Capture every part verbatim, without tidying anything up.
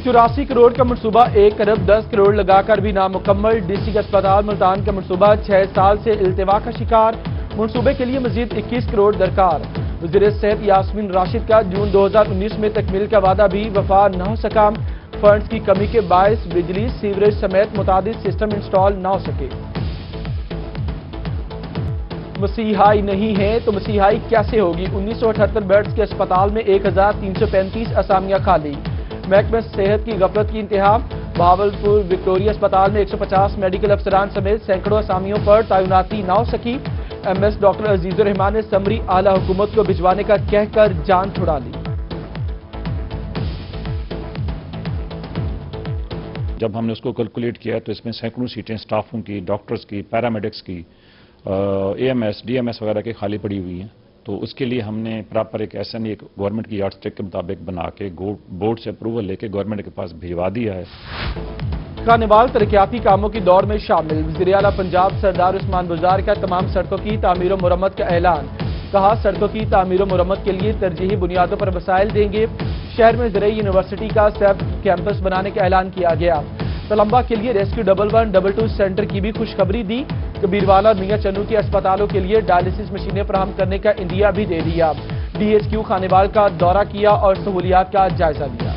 चौरासी करोड़ का मनसूबा एक अरब दस करोड़ लगाकर भी नामुकम्मल। डिस्ट्रिक्ट अस्पताल मुल्तान का मनसूबा छह साल से इल्तिवा का शिकार। मनसूबे के लिए मजीद इक्कीस करोड़ दरकार। वज़ीर सेहत यास्मीन राशिद का जून दो हजार उन्नीस में तकमील का वादा भी वफा न हो सका। फंड्स की कमी के बायस बिजली सीवरेज समेत मुतादिद सिस्टम इंस्टॉल न हो सके। मसीहाई नहीं है तो मसीहाई कैसे होगी? उन्नीस सौ अठहत्तर बेड्स के अस्पताल में एक हजार तीन सौ पैंतीस असामियां खाली। महकमे सेहत की गफलत की इंतहा। बहावलपुर विक्टोरिया अस्पताल में एक सौ पचास मेडिकल अफसरान समेत सैकड़ों असामियों पर तैनाती न हो सकी। एमएस डॉक्टर अजीजुर रहमान ने समरी आला हुकूमत को भिजवाने का कहकर जान छुड़ा ली। जब हमने उसको कैलकुलेट किया तो इसमें सैकड़ों सीटें स्टाफों की, डॉक्टर्स की, पैरामेडिक्स की, एएमएस, डीएमएस वगैरह की खाली पड़ी हुई हैं। तो उसके लिए हमने प्रॉपर एक ऐसा नहीं, एक गवर्नमेंट की यार्डस्टिक के मुताबिक बना के बोर्ड से अप्रूवल लेके गवर्नमेंट के पास भिजवा दिया है। खानेवाल तरक्याती कामों की दौड़ में शामिल। वज़ीर आला पंजाब सरदार उस्मान बुज़दार का तमाम सड़कों की तामीर व मुरम्मत का ऐलान। कहा, सड़कों की तामीर व मुरम्मत के लिए तरजीही बुनियादों पर वसाइल देंगे। शहर में ज़राई यूनिवर्सिटी का सेफ कैंपस बनाने का ऐलान किया गया। तलम्बा के लिए rescue double one double two centre की भी खुशखबरी दी। कबीरवाला मियां चन्नू के अस्पतालों के लिए डायलिसिस मशीनें फराहम करने का इंदिया भी दे दिया। डीएचक्यू खानेवाल का दौरा किया और सहूलियात का जायजा लिया।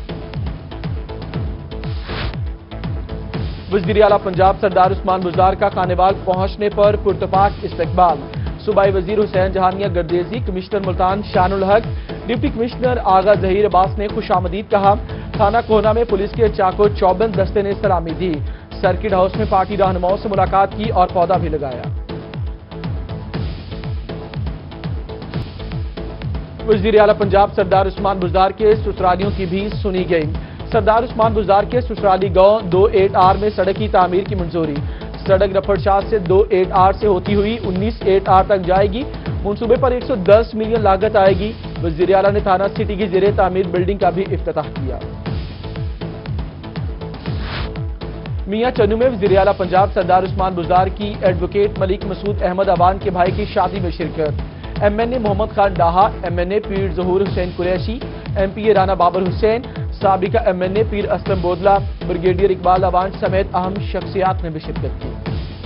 वज़ीर आला पंजाब सरदार उस्मान बुज़दार का खानेवाल पहुंचने पर पुरतपाक इस्तकबाल। सूबाई वजीर Hussain Jahania Gardezi, commissioner Multan Shanul Haq, deputy commissioner Agha Zaheer Abbas ने खुशामदीद कहा। थाना कोहना में पुलिस के चाको चौबन दस्ते ने सलामी दी। सर्किट हाउस में पार्टी रहनुमाओं से मुलाकात की और पौधा भी लगाया। वज़ीर आला पंजाब सरदार उस्मान बुज़दार के ससुरालियों की भी सुनी गई। सरदार उस्मान बुज़दार के ससुराली गांव दो एट आर में सड़क की तामीर की मंजूरी। सड़क रफड़शाह से दो एट आर से होती हुई उन्नीस एट आर तक जाएगी। मंसूबे पर एक सौ दस मिलियन लागत आएगी। वज़ीर आला ने थाना सिटी की ज़ेरे तामीर बिल्डिंग का भी इफ्तिताह किया। मियां चन्नू में वज़ीर आला पंजाब सरदार उस्मान बुज़दार की एडवोकेट मलिक मसूद अहमद अवान के भाई की शादी में शिरकत। MNA Mohammad Khan Daha, MNA Pir Zahoor Hussain Qureshi, MPA Rana Babar Hussain, साबिका एमएनए पीर असलम बोदला, ब्रिगेडियर इकबाल अवान समेत अहम शख्सियात ने भी शिरकत की।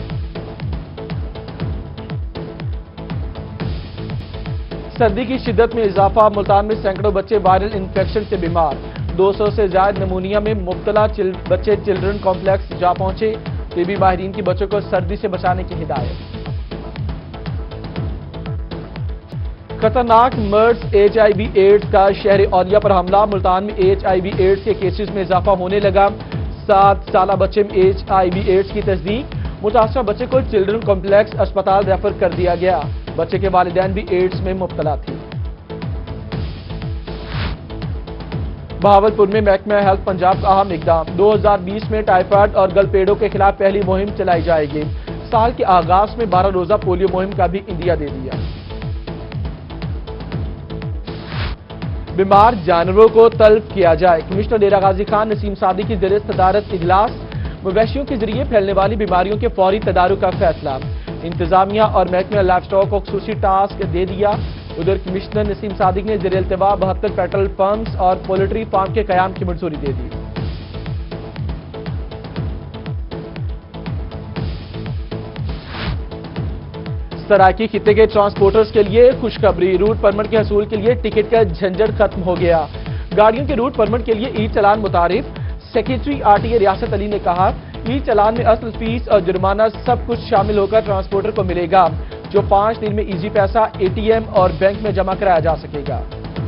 सर्दी की शिद्दत में इजाफा। मुल्तान में सैकड़ों बच्चे वायरल इन्फेक्शन से बीमार। दो सौ से ज्यादा नमूनिया में मुब्तला चिल, बच्चे चिल्ड्रन कॉम्प्लेक्स जा पहुंचे। टीबी माहिरीन की बच्चों को सर्दी से बचाने की हिदायत। खतरनाक मर्ज एच आई वी एड्स का शहर औलिया पर हमला। मुल्तान में H I V AIDS cases केसेस में इजाफा होने लगा। सात साल बच्चे में एच आई वी एड्स की तस्दीक। मुतासरा बच्चे को चिल्ड्रन कॉम्प्लेक्स अस्पताल रेफर कर दिया गया। बच्चे के वालिदैन भी एड्स में मुब्तला थे। बहावलपुर में महकमा हेल्थ पंजाब का अहम इकदाम। दो हजार बीस में टाइफाइड और गलपेड़ों के खिलाफ पहली मुहिम चलाई जाएगी। साल के आगाज में बारह रोजा पोलियो मुहिम का भी इंदिया दे दिया। बीमार जानवरों को तलब किया जाए। कमिश्नर डेरा गाजी खान नसीम सादी की ज़ेरे सदारत इजलास। मवेशियों के जरिए फैलने वाली बीमारियों के फौरी तदारुक का फैसला। इंतजामिया और महकमा लाइफ स्टॉक को खुसूसी टास्क दे दिया। उधर कमिश्नर नसीम सादिक ने ज़ेरे इल्तिवा बहत्तर पेट्रोल पंप्स और पोल्ट्री फार्म के कयाम की मंजूरी दे दी। सराइकी खित्ते के ट्रांसपोर्टर्स के लिए खुशखबरी। रूट परमिट के हसूल के लिए टिकट का झंझट खत्म हो गया। गाड़ियों के रूट परमिट के लिए ई चलान मुतारिफ। सेक्रेटरी आरटीए रियासत अली ने कहा, ई चलान में असल फीस और जुर्माना सब कुछ शामिल होकर ट्रांसपोर्टर को मिलेगा, जो पांच दिन में इजी पैसा एटीएम और बैंक में जमा कराया जा सकेगा।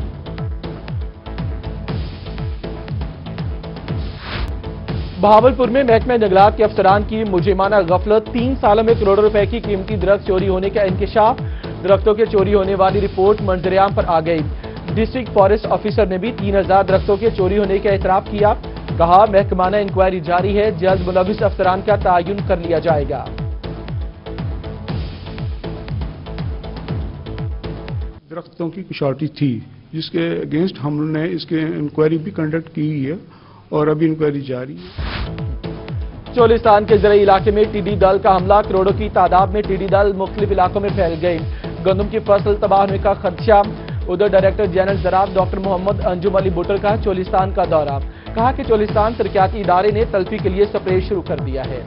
बहावलपुर में महकमा जंगलात के अफसरान की मुजरिमाना गफलत। तीन सालों में करोड़ों रुपए की कीमती दरख्त चोरी होने का इंकशाफ। दरख्तों के चोरी होने वाली रिपोर्ट मंजरेआम पर आ गई। डिस्ट्रिक्ट फॉरेस्ट ऑफिसर ने भी तीन हजार दरख्तों के चोरी होने का एतराफ किया। कहा, महकमाना इंक्वायरी जारी है, जल्द मुलविस अफसरान का तयन कर लिया जाएगा। दरख्तों की शॉर्टेज थी, जिसके अगेंस्ट हमने इसके इंक्वायरी भी कंडक्ट की है और अभी इंक्वायरी जारी है। चोलिस्तान के जरिए इलाके में टिड्डी दल का हमला। करोड़ों की तादाद में टिड्डी दल मुख्तलिफ इलाकों में फैल गई। गंदम की फसल तबाह होने का खदशा। उधर डायरेक्टर जनरल ज़राअत डॉक्टर मोहम्मद अंजुम अली बुटर का चोलिस्तान का दौरा। کہا کہ چولستان ترقیاتی ادارے نے تلفی کے لیے سپرے شروع کر دیا ہے۔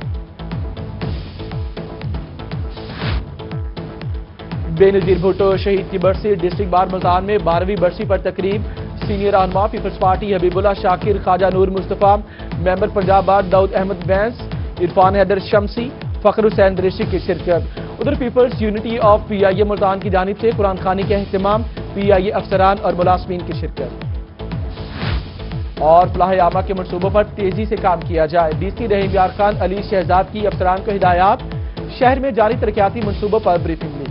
بے نظیر بھٹو شہید کی برسی، ڈسٹرکٹ بار ملتان میں بارہویں برسی پر تقریب، سینئر رہنما peoples party Habib Ullah Shakir, Khawaja Noor Mustafa, member Punjab bar Daud Ahmed Bains, Irfan Haider Shamsi, Fakhar Hussain Dareshi کی شرکت۔ ادھر peoples unity of P I A Multan کی جانب سے قرآن خوانی کا اہتمام، پی آئی اے افسران اور ملازمین کی شرکت۔ اور فلاح عامہ کے منصوبوں پر تیزی سے کام کیا جائے، ڈی سی رحیم یار خان علی شہزاد کی افسران کو ہدایات، شہر میں جاری ترقیاتی منصوبوں پر بریفنگ لی۔